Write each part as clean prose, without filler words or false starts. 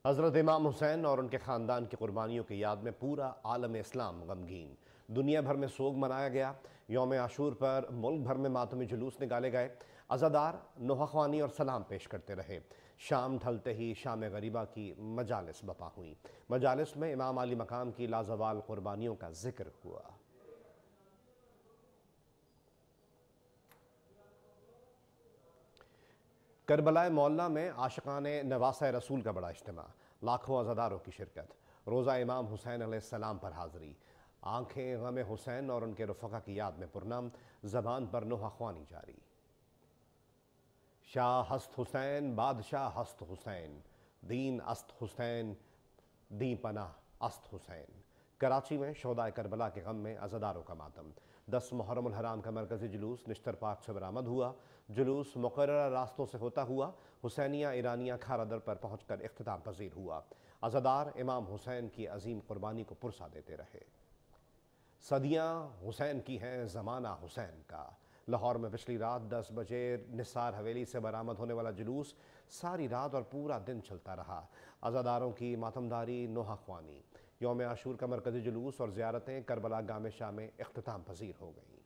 हज़रत इमाम हुसैन और उनके ख़ानदान की कुर्बानियों की याद में पूरा आलम इस्लाम गमगीन। दुनिया भर में सोग मनाया गया। यौम आशूर पर मुल्क भर में मातमी जुलूस निकाले गए। अज़ादार नोहाख्वानी और सलाम पेश करते रहे। शाम ढलते ही शाम गरीबा की मजालिस बपा हुई। मजालिस में इमाम अली मकाम की लाजवाल कुर्बानियों का जिक्र हुआ। करबलाए मौला में आशिकाने नवासा रसूल का बड़ा इज्तिमा, लाखों अज़ादारों की शिरकत। रोज़ा इमाम हुसैन अलैहिस्सलाम पर हाज़री। आंखें गम हुसैन और उनके रफ़क़ा की याद में पुरनम, ज़बान पर नोहाख्वानी जारी। शाह हस्त हुसैन, बादशाह हस्त हुसैन, दीन अस्त हुसैन, दी पनाह अस्त हुसैन। कराची में शोहदाए करबला के गम में अज़ादारों का मातम। 10 मुहर्रमुल हराम का मरकज़ी जुलूस निश्तर पाक से बरामद हुआ। जुलूस मुकर्रर रास्तों से होता हुआ हुसैनिया ईरानिया खारादर पर पहुँच कर इख्तिताम पजीर हुआ। अज़ादार इमाम हुसैन की अजीम कुर्बानी को पुरसा देते रहे। सदियाँ हुसैन की हैं, ज़माना हुसैन का। लाहौर में पिछली रात 10 बजे निसार हवेली से बरामद होने वाला जुलूस सारी रात और पूरा दिन चलता रहा। अज़ादारों की मातमदारी, नोहाख्वानी। यौम आशूर का मरकज़ी जुलूस और ज़ियारतें करबला गाम शाह में इख्तिताम पजीर हो गईं।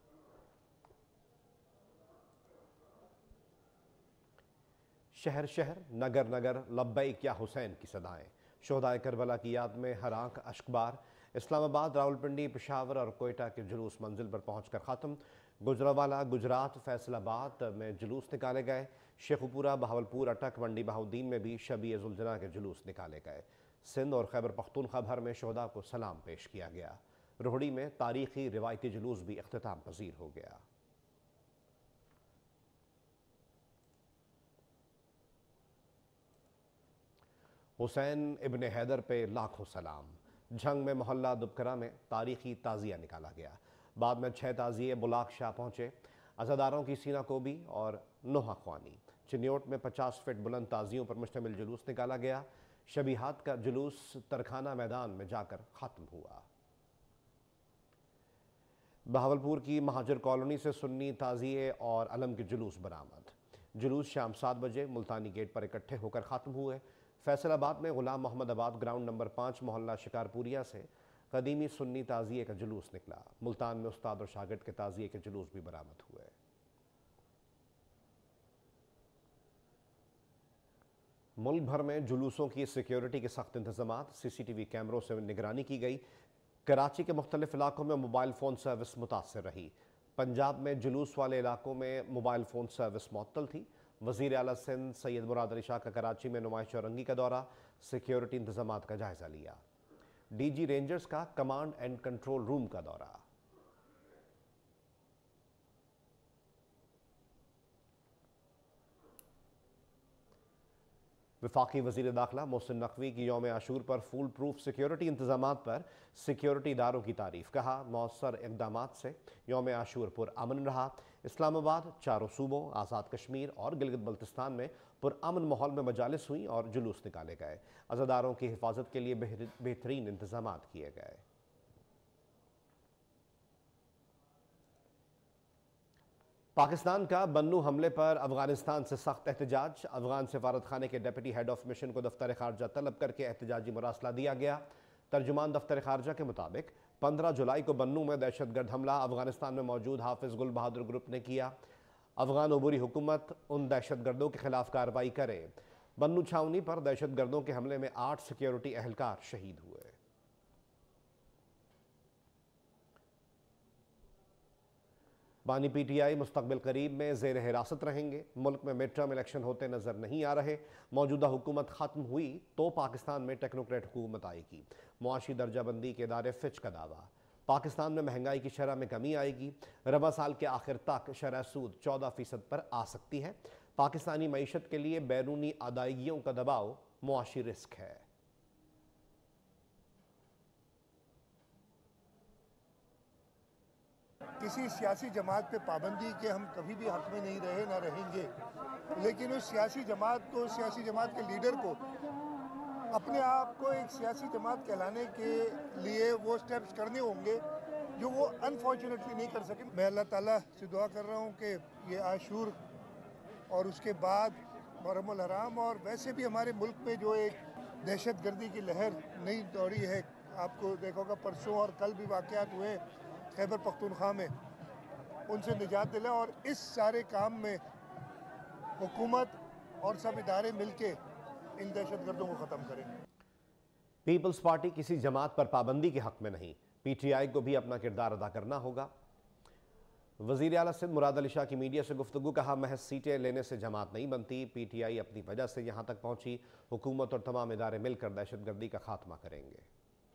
शहर शहर, नगर नगर लब्बैक या हुसैन की सदाएं। शोहदाए करबला की याद में हर आंख अश्कबार। इस्लामाबाद, रावलपिंडी, पेशावर और कोयटा के जुलूस मंजिल पर पहुंचकर ख़त्म। गुजरावाला, गुजरात, फैसलाबाद में जुलूस निकाले गए। शेखुपुरा, बहावलपुर, अटक, मंडी बहाउद्दीन में भी शबी जुलजना के जुलूस निकाले गए। सिंध और खैबर पख्तूनख्वा भर में शोहदा को सलाम पेश किया गया। रोहड़ी में तारीखी रिवायती जुलूस भी इख्तिताम पजीर हो गया। हुसैन इब्ने हैदर पे लाखों सलाम। झंग में मोहल्ला दुबकरा में तारीखी ताज़िया निकाला गया। बाद में 6 ताज़िए बुलाक शाह पहुँचे। अज़ादारों की सीना कोबी और नोहाख्वानी। चिन्योट में 50 फीट बुलंद ताज़ियों पर मुश्तमिल जुलूस निकाला गया। शबीहात का जुलूस तरखाना मैदान में जाकर ख़त्म हुआ। बहावलपुर की महाजर कॉलोनी से सुन्नी ताज़िए और अलम के जुलूस बरामद। जुलूस शाम 7 बजे मुल्तानी गेट पर इकट्ठे होकर ख़त्म हुए। फैसलाबाद में गुलाम मोहम्मद आबाद ग्राउंड नंबर 5 मोहल्ला शिकारपुरिया से कदीमी सुन्नी ताज़िए का जुलूस निकला। मुल्तान में उस्ताद और शागिर्द के ताज़िए के जुलूस भी बरामद हुए। मुल्क भर में जुलूसों की सिक्योरिटी के सख्त इंतजाम। CCTV कैमरों से निगरानी की गई। कराची के मुख्तलिफ इलाकों में मोबाइल फ़ोन सर्विस मुतासर रही। पंजाब में जुलूस वाले इलाकों में मोबाइल फ़ोन सर्विस मुअत्तल थी। वज़ीर आला सिंध सैयद मुराद अली शाह का कराची में नुमाइश औरंगी का दौरा, सिक्योरिटी इंतजाम का जायज़ा लिया। DG रेंजर्स का कमांड एंड कंट्रोल रूम का दौरा। वफाकी वज़ीर दाखिला मोहसिन नकवी की यौम आशूर पर फूल प्रूफ सिक्योरिटी इंतजाम पर सिक्योरिटी इदारों की तारीफ। कहा, मौसर इकदाम से यौम आशूर पुरअमन रहा। इस्लामाबाद, चारों सूबों, आज़ाद कश्मीर और गिलगित बल्तिस्तान में पुरअमन माहौल में मजालिस हुई और जुलूस निकाले गए। अज़ादारों की हिफाजत के लिए बेहतरीन इंतजाम किए गए। पाकिस्तान का बन्नू हमले पर अफगानिस्तान से सख्त एहतजाज। अफगान सफारत खाने के डिप्टी हेड ऑफ मिशन को दफ्तर खारजा तलब करके एहतजाजी मुरासला दिया गया। तर्जुमान दफ्तर खारजा के मुताबिक 15 जुलाई को बन्नू में दहशतगर्द हमला अफगानिस्तान में मौजूद हाफिज गुल बहादुर ग्रुप ने किया। अफगान अबूरी हुकूमत उन दहशतगर्दों के खिलाफ कार्रवाई करे। बन्नू छावनी पर दहशतगर्दों के हमले में 8 सिक्योरिटी एहलकार शहीद हुए। बानी PTI मुस्तकबिल करीब में जेर हिरासत रहेंगे। मुल्क में मिड टर्म इलेक्शन होते नजर नहीं आ रहे। मौजूदा हुकूमत खत्म हुई तो पाकिस्तान में टेक्नोक्रेट हुकूमत आएगी। मुआशी दर्जाबंदी के इदारे फिच का दावा। पाकिस्तान में महंगाई की शरह में कमी आएगी। रबा साल के आखिर तक शरह सूद 14% पर आ सकती है। पाकिस्तानी मईशत के लिए बैरूनी अदायगियों का दबाव मुआशी रिस्क है। किसी सियासी जमात पे पाबंदी के हम कभी भी हक में नहीं रहे, ना रहेंगे। लेकिन उस सियासी जमात को, सियासी जमात के लीडर को अपने आप को एक सियासी जमात कहलाने के लिए वो स्टेप्स करने होंगे जो वो अनफॉर्चुनेटली नहीं कर सके। मैं अल्लाह ताला से दुआ कर रहा हूँ कि ये आशूर और उसके बाद मुहर्रमुल हराम और वैसे भी हमारे मुल्क में जो एक दहशतगर्दी की लहर नहीं दौड़ी है। आपको देखोगा परसों और कल भी वाक़यात हुए खैबर पख्तूनख्वा में, उनसे निजात दिलाए और इस सारे काम में हुकूमत और सब इदारे मिलके इन दहशतगर्दों को ख़त्म करें। पीपल्स पार्टी किसी जमात पर पाबंदी के हक में नहीं, पीटीआई को भी अपना किरदार अदा करना होगा। वज़ीर आला सिंध मुराद अली शाह की मीडिया से गुफ्तगू, कहा महज सीटें लेने से जमात नहीं बनती, पीटीआई अपनी वजह से यहां तक पहुंची, हुकूमत और तमाम इदारे मिलकर दहशतगर्दी का खात्मा करेंगे।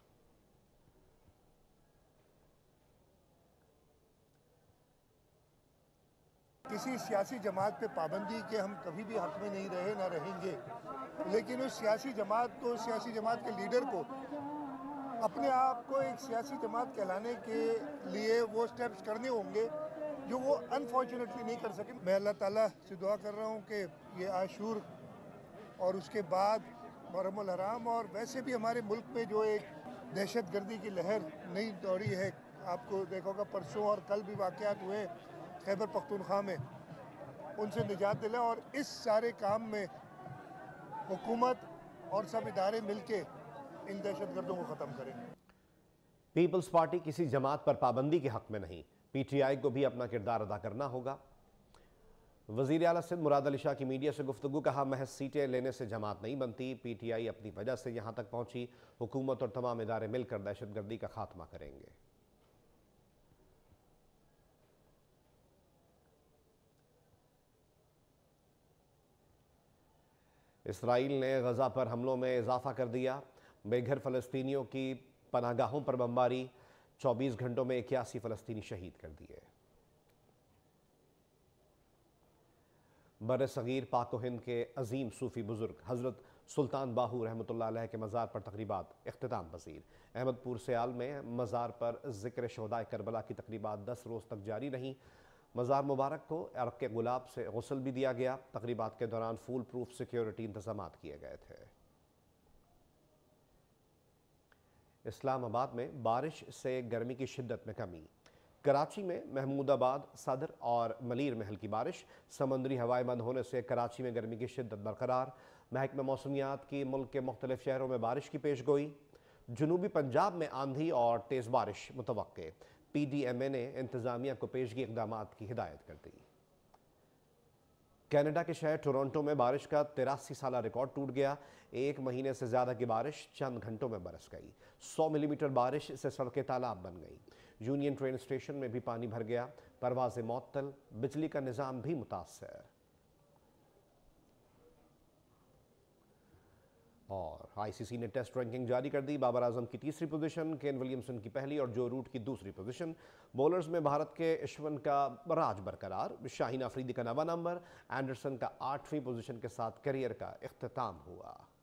किसी सियासी जमात पे पाबंदी के हम कभी भी हक में नहीं रहे, ना रहेंगे, लेकिन उस सियासी जमात के लीडर को अपने आप को एक सियासी जमात कहलाने के लिए वो स्टेप्स करने होंगे जो वो अनफॉर्चुनेटली नहीं कर सके। मैं अल्लाह ताला से दुआ कर रहा हूँ कि ये आशूर और उसके बाद मुहर्रमुल हराम और वैसे भी हमारे मुल्क में जो एक दहशतगर्दी की लहर नहीं दौड़ी है, आपको देखोगा परसों और कल भी वाक़यात हुए खैबर पख्तूनख्वा में, उनसे निजात दिलाए और इस सारे काम में हुकूमत और सब इदारे मिलके इन दहशतगर्दों को ख़त्म करें। पीपल्स पार्टी किसी जमात पर पाबंदी के हक में नहीं, पीटीआई को भी अपना किरदार अदा करना होगा। वज़ीर आला सिंध मुराद अली शाह की मीडिया से गुफ्तगू, कहा महज सीटें लेने से जमात नहीं बनती, पीटीआई अपनी वजह से यहां तक पहुंची, हुकूमत और तमाम इदारे मिलकर दहशतगर्दी का खात्मा करेंगे। इसराइल ने गजा पर हमलों में इजाफा कर दिया, बेघर फ़लस्तीनियों की पनाहगाहों पर बमबारी, 24 घंटों में 81 फ़लस्तीनी शहीद कर दिए। बर-ए-सग़ीर पाक व हिंद के अजीम सूफ़ी बुज़ुर्ग हज़रत सुल्तान बाहू रहमतुल्लाह अलैह के मज़ार पर तक़रीबात इख्तिताम पज़ीर। अहमदपुर सयाल में मज़ार पर ज़िक्र शहदाए करबला की तक़रीबात 10 रोज़ तक जारी रहीं। मज़ार मुबारक को अरक़ गुलाब से गुस्ल भी दिया गया। तक़रीबात के दौरान फूल प्रूफ सिक्योरिटी इंतज़ामात किए गए थे। इस्लामाबाद में बारिश से गर्मी की शिद्दत में कमी। कराची में महमूदाबाद, सदर और मलीर में हल्की बारिश। समंदरी हवाएं बंद होने से कराची में गर्मी की शिद्दत बरकरार। महकमा मौसमियात की मुल्क के मुख्तलिफ शहरों में बारिश की पेशगोई। जनूबी पंजाब में आंधी और तेज़ बारिश मुतवक्के। PDMA ने इंतज़ामिया को पेशगी इक़दामात की हिदायत कर दी। कनाडा के शहर टोरंटो में बारिश का 83 साला रिकॉर्ड टूट गया। एक महीने से ज़्यादा की बारिश चंद घंटों में बरस गई। 100 मिलीमीटर बारिश से सड़कें तालाब बन गई। यूनियन ट्रेन स्टेशन में भी पानी भर गया। परवाज़ें मुअत्तल, बिजली का निज़ाम भी मुतासर। और ICC ने टेस्ट रैंकिंग जारी कर दी। बाबर आजम की तीसरी पोजीशन, केन विलियमसन की पहली और जो रूट की दूसरी पोजीशन। बॉलर्स में भारत के अश्विन का राज बरकरार। शाहीन अफरीदी का 9वां नंबर। एंडरसन का 8वीं पोजीशन के साथ करियर का इख्तिताम हुआ।